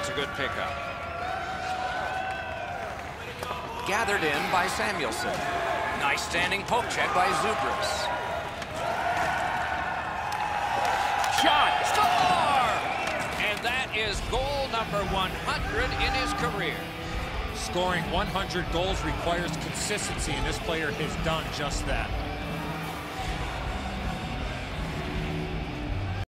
a good pickup. Gathered in by Samuelson. Nice standing poke check by Zubris. Shot! Score! And that is goal number 100 in his career. Scoring 100 goals requires consistency, and this player has done just that.